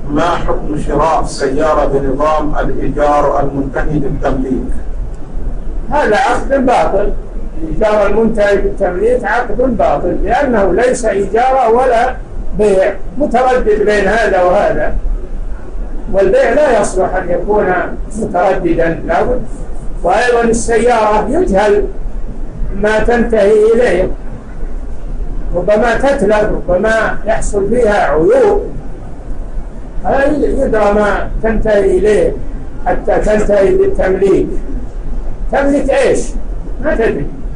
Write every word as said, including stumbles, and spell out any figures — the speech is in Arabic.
ما حكم شراء سيارة بنظام الإيجار المنتهي بالتمليك؟ هذا عقد باطل. الإيجار المنتهي بالتمليك عقد باطل، لأنه ليس إيجارا ولا بيع، متردد بين هذا وهذا، والبيع لا يصلح أن يكون مترددا لابد. وأيضا السيارة يجهل ما تنتهي إليه، ربما تتلف، ربما يحصل فيها عيوب، هذا يدرى ما تنتهي إليه حتى تنتهي بالتمليك. تملك إيش؟ ما تدري.